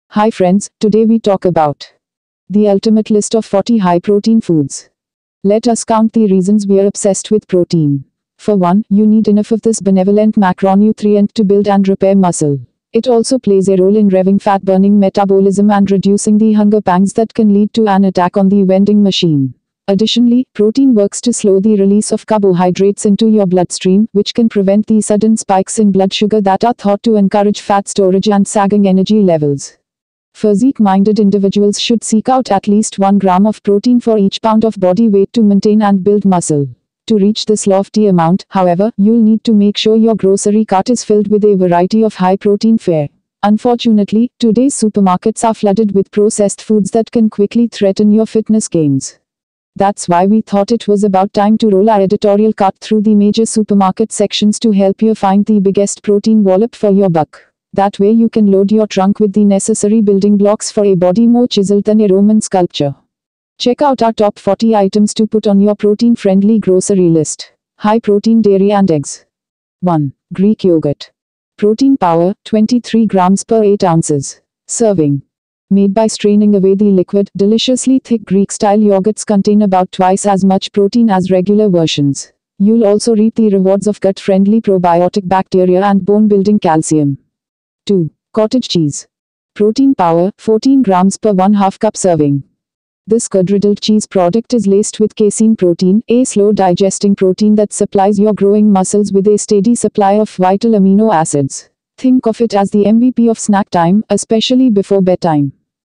Hi friends, today we talk about the ultimate list of 40 high protein foods. Let us count the reasons we are obsessed with protein. For one, you need enough of this benevolent macronutrient to build and repair muscle. It also plays a role in revving fat burning metabolism and reducing the hunger pangs that can lead to an attack on the vending machine. Additionally, protein works to slow the release of carbohydrates into your bloodstream, which can prevent the sudden spikes in blood sugar that are thought to encourage fat storage and sagging energy levels. Physique-minded individuals should seek out at least 1 gram of protein for each pound of body weight to maintain and build muscle. To reach this lofty amount, however, you'll need to make sure your grocery cart is filled with a variety of high-protein fare. Unfortunately, today's supermarkets are flooded with processed foods that can quickly threaten your fitness gains. That's why we thought it was about time to roll our editorial cart through the major supermarket sections to help you find the biggest protein wallop for your buck. That way you can load your trunk with the necessary building blocks for a body more chiseled than a Roman sculpture. Check out our top 40 items to put on your protein-friendly grocery list. High protein dairy and eggs. 1. Greek yogurt. Protein power, 23 grams per 8 ounces. Serving. Made by straining away the liquid, deliciously thick Greek-style yogurts contain about twice as much protein as regular versions. You'll also reap the rewards of gut-friendly probiotic bacteria and bone-building calcium. 2. Cottage cheese. Protein power, 14 grams per 1/2 cup serving. This curd-riddled cheese product is laced with casein protein, a slow-digesting protein that supplies your growing muscles with a steady supply of vital amino acids. Think of it as the MVP of snack time, especially before bedtime.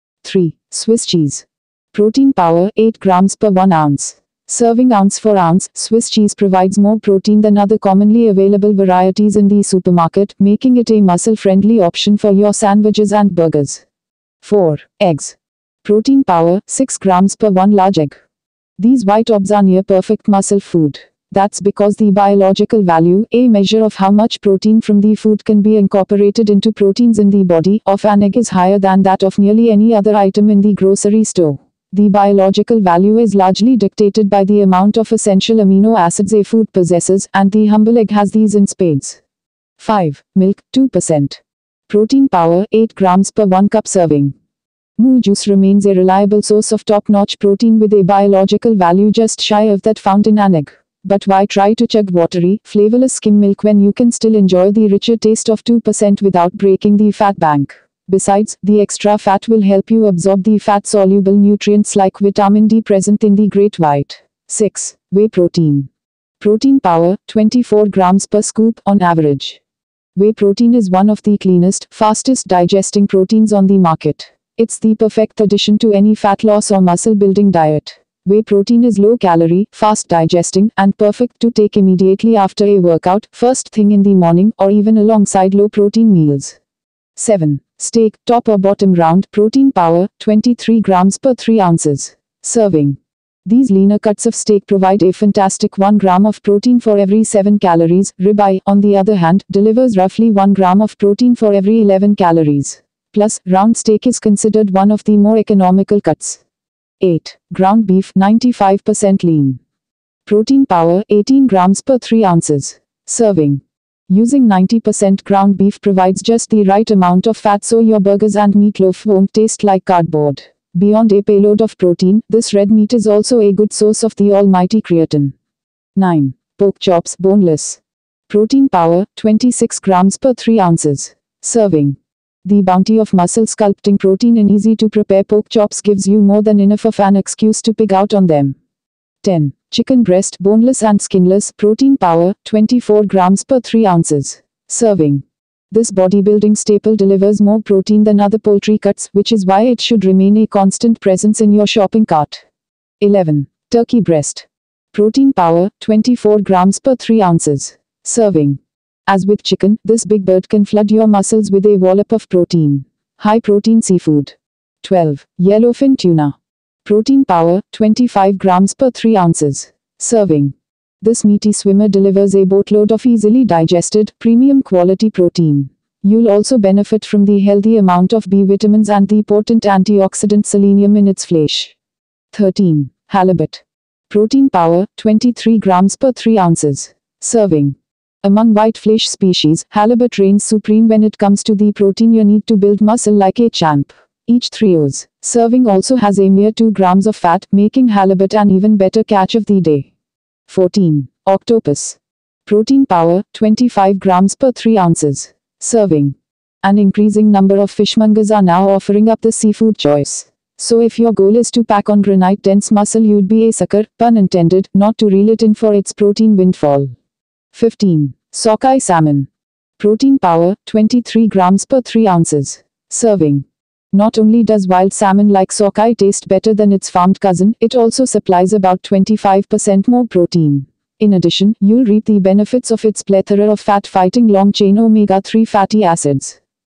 3. Swiss cheese. Protein power, 8 grams per 1 ounce. Serving ounce for ounce, Swiss cheese provides more protein than other commonly available varieties in the supermarket, making it a muscle-friendly option for your sandwiches and burgers. 4. Eggs. Protein power, 6 grams per 1 large egg. These white orbs are near-perfect muscle food. That's because the biological value, a measure of how much protein from the food can be incorporated into proteins in the body, of an egg is higher than that of nearly any other item in the grocery store. The biological value is largely dictated by the amount of essential amino acids a food possesses, and the humble egg has these in spades. 5. Milk, 2%. Protein power, 8 grams per 1 cup serving. Moo juice remains a reliable source of top-notch protein with a biological value just shy of that found in an egg. But why try to chug watery, flavorless skim milk when you can still enjoy the richer taste of 2% without breaking the fat bank? Besides, the extra fat will help you absorb the fat-soluble nutrients like vitamin D present in the great white. 6. Whey protein. Protein power, 24 grams per scoop on average. Whey protein is one of the cleanest, fastest digesting proteins on the market. It's the perfect addition to any fat loss or muscle building diet. Whey protein is low calorie, fast digesting, and perfect to take immediately after a workout, first thing in the morning, or even alongside low protein meals. 7. Steak, top or bottom round, protein power, 23 grams per 3 ounces. Serving. These leaner cuts of steak provide a fantastic 1 gram of protein for every 7 calories. Ribeye, on the other hand, delivers roughly 1 gram of protein for every 11 calories. Plus, round steak is considered one of the more economical cuts. 8. Ground beef, 95% lean. Protein power, 18 grams per 3 ounces. Serving. Using 90% ground beef provides just the right amount of fat so your burgers and meatloaf won't taste like cardboard. Beyond a payload of protein, this red meat is also a good source of the almighty creatine. 9. Pork chops, boneless. Protein power, 26 grams per 3 ounces. Serving. The bounty of muscle sculpting protein in easy-to-prepare pork chops gives you more than enough of an excuse to pig out on them. 10. Chicken breast, boneless and skinless, protein power, 24 grams per 3 ounces. Serving. This bodybuilding staple delivers more protein than other poultry cuts, which is why it should remain a constant presence in your shopping cart. 11. Turkey breast. Protein power, 24 grams per 3 ounces. Serving. As with chicken, this big bird can flood your muscles with a wallop of protein. High protein seafood. 12. Yellowfin tuna. Protein power, 25 grams per 3 ounces. Serving. This meaty swimmer delivers a boatload of easily digested, premium quality protein. You'll also benefit from the healthy amount of B vitamins and the potent antioxidant selenium in its flesh. 13. Halibut. Protein power, 23 grams per 3 ounces. Serving. Among whitefish species, halibut reigns supreme when it comes to the protein you need to build muscle like a champ. Each 3 oz serving also has a mere 2 grams of fat, making halibut an even better catch of the day. 14. Octopus. Protein power, 25 grams per 3 ounces. Serving. An increasing number of fishmongers are now offering up the seafood choice. So if your goal is to pack on granite-dense muscle, you'd be a sucker, pun intended, not to reel it in for its protein windfall. 15. Sockeye salmon. Protein power, 23 grams per 3 ounces. Serving. Not only does wild salmon like sockeye taste better than its farmed cousin, it also supplies about 25% more protein. In addition, you'll reap the benefits of its plethora of fat-fighting long-chain omega-3 fatty acids.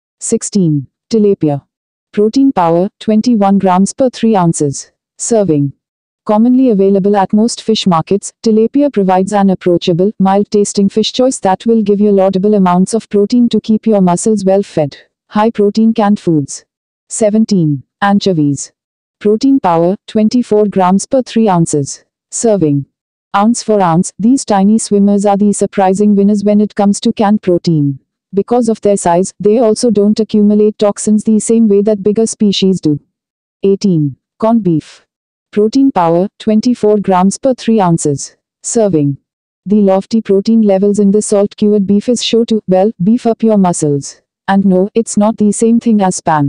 16. Tilapia. Protein power, 21 grams per 3 ounces. Serving. Commonly available at most fish markets, tilapia provides an approachable, mild-tasting fish choice that will give you laudable amounts of protein to keep your muscles well fed. High-protein canned foods. 17. Anchovies. Protein power, 24 grams per 3 ounces. Serving. Ounce for ounce, these tiny swimmers are the surprising winners when it comes to canned protein. Because of their size, they also don't accumulate toxins the same way that bigger species do. 18. Corned beef. Protein power, 24 grams per 3 ounces. Serving. The lofty protein levels in the salt-cured beef is sure to, well, beef up your muscles. And no, it's not the same thing as spam.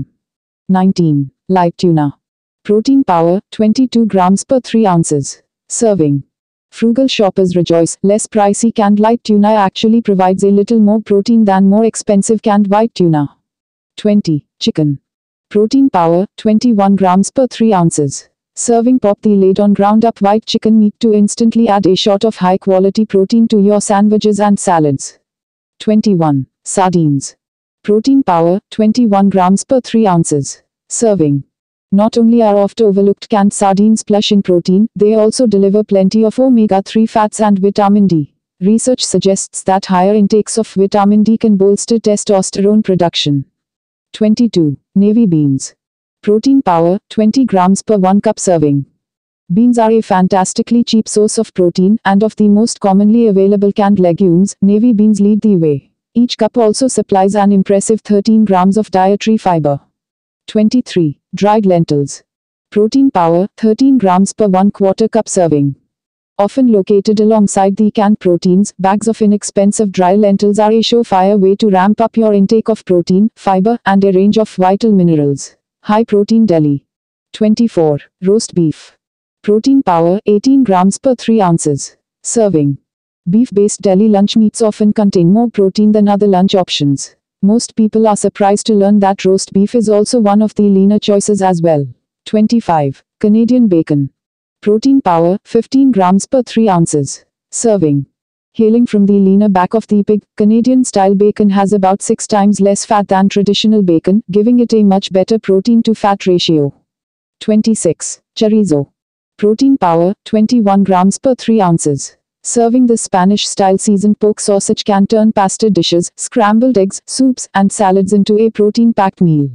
19. Light tuna. Protein power, 22 grams per 3 ounces. Serving. Frugal shoppers rejoice, less pricey canned light tuna actually provides a little more protein than more expensive canned white tuna. 20. Chicken. Protein power, 21 grams per 3 ounces. Serving. Pop the lid on ground up white chicken meat to instantly add a shot of high quality protein to your sandwiches and salads. 21. Sardines. Protein power, 21 grams per 3 ounces. Serving. Not only are oft overlooked canned sardines plush in protein, they also deliver plenty of omega-3 fats and vitamin D. Research suggests that higher intakes of vitamin D can bolster testosterone production. 22. Navy beans. Protein power, 20 grams per 1 cup serving. Beans are a fantastically cheap source of protein, and of the most commonly available canned legumes, navy beans lead the way. Each cup also supplies an impressive 13 grams of dietary fiber. 23. Dried lentils. Protein power, 13 grams per 1/4 cup serving. Often located alongside the canned proteins, bags of inexpensive dry lentils are a surefire way to ramp up your intake of protein, fiber, and a range of vital minerals. High protein deli. 24. Roast beef. Protein power, 18 grams per 3 ounces. Serving. Beef-based deli lunch meats often contain more protein than other lunch options. Most people are surprised to learn that roast beef is also one of the leaner choices as well. 25. Canadian bacon. Protein power, 15 grams per 3 ounces. Serving. Hailing from the leaner back of the pig, Canadian-style bacon has about 6 times less fat than traditional bacon, giving it a much better protein-to-fat ratio. 26. Chorizo. Protein power, 21 grams per 3 ounces. Serving. The Spanish-style seasoned pork sausage can turn pasta dishes, scrambled eggs, soups, and salads into a protein-packed meal.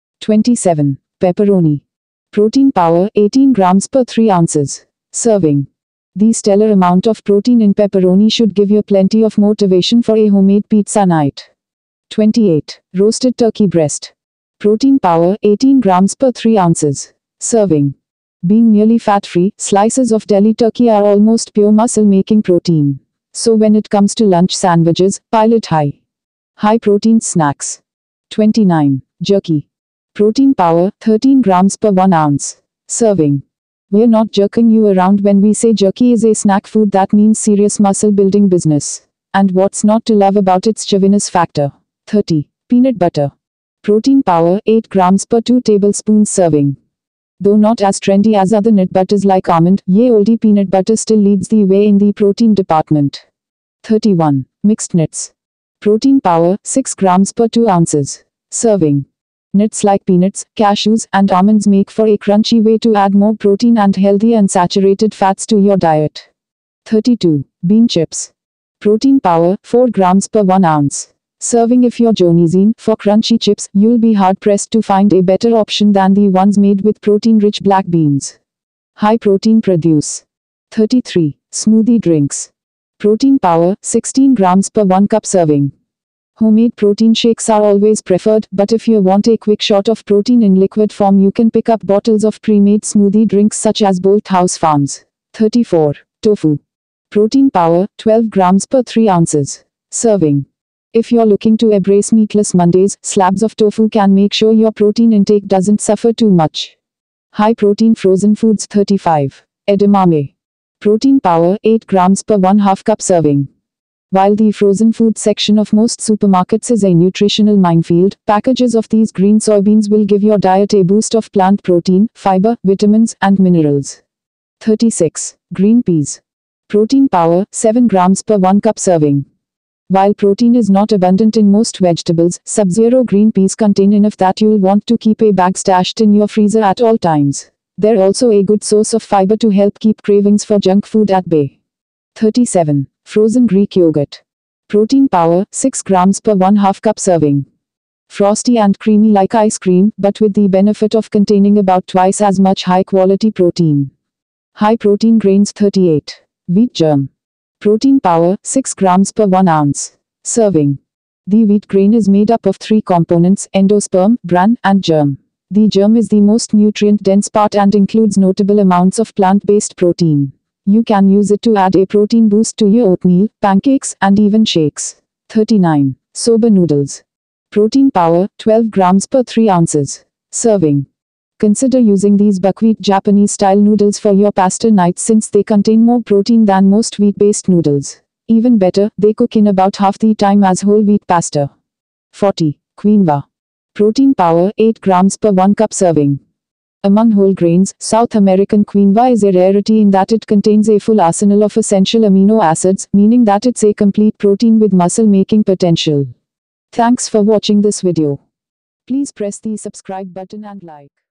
27. Pepperoni. Protein power, 18 grams per 3 ounces. Serving. The stellar amount of protein in pepperoni should give you plenty of motivation for a homemade pizza night. 28. Roasted turkey breast. Protein power, 18 grams per 3 ounces. Serving. Being nearly fat-free, slices of deli turkey are almost pure muscle-making protein. So when it comes to lunch sandwiches, pile it high. High-protein snacks. 29. Jerky. Protein power, 13 grams per 1 ounce. Serving. We're not jerking you around when we say jerky is a snack food that means serious muscle-building business. And what's not to love about its chauvinist factor? 30. Peanut butter. Protein power, 8 grams per 2 tablespoons serving. Though not as trendy as other nut butters like almond, ye olde peanut butter still leads the way in the protein department. 31. Mixed nuts. Protein power, 6 grams per 2 ounces. Serving. Nuts like peanuts, cashews, and almonds make for a crunchy way to add more protein and healthy unsaturated fats to your diet. 32. Bean chips. Protein power, 4 grams per 1 ounce. Serving. If you're jonesing for crunchy chips, you'll be hard-pressed to find a better option than the ones made with protein-rich black beans. High protein produce. 33. Smoothie drinks. Protein power, 16 grams per 1 cup serving. Homemade protein shakes are always preferred, but if you want a quick shot of protein in liquid form, you can pick up bottles of pre-made smoothie drinks such as Bolthouse Farms. 34. Tofu. Protein power, 12 grams per 3 ounces. Serving. If you're looking to embrace meatless Mondays, slabs of tofu can make sure your protein intake doesn't suffer too much. High protein frozen foods. 35. Edamame. Protein power, 8 grams per 1/2 cup serving. While the frozen food section of most supermarkets is a nutritional minefield, packages of these green soybeans will give your diet a boost of plant protein, fiber, vitamins, and minerals. 36. Green peas. Protein power, 7 grams per 1 cup serving. While protein is not abundant in most vegetables, Sub-Zero green peas contain enough that you'll want to keep a bag stashed in your freezer at all times. They're also a good source of fiber to help keep cravings for junk food at bay. 37. Frozen Greek yogurt. Protein power, 6 grams per 1/2 cup serving. Frosty and creamy like ice cream, but with the benefit of containing about twice as much high-quality protein. High protein grains. 38. Wheat germ. Protein power, 6 grams per 1 ounce. Serving. The wheat grain is made up of 3 components: endosperm, bran, and germ. The germ is the most nutrient-dense part and includes notable amounts of plant-based protein. You can use it to add a protein boost to your oatmeal, pancakes, and even shakes. 39. Soba noodles. Protein power, 12 grams per 3 ounces. Serving. Consider using these buckwheat Japanese-style noodles for your pasta nights since they contain more protein than most wheat-based noodles. Even better, they cook in about half the time as whole wheat pasta. 40. Quinoa. Protein power, 8 grams per 1 cup serving. Among whole grains, South American quinoa is a rarity in that it contains a full arsenal of essential amino acids, meaning that it's a complete protein with muscle-making potential. Thanks for watching this video. Please press the subscribe button and like.